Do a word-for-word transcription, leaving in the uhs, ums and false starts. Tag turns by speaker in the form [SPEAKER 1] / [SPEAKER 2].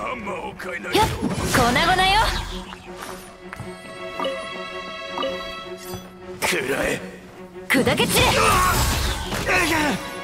[SPEAKER 1] やっ粉々よ。
[SPEAKER 2] くらえ。
[SPEAKER 1] 砕け散れ。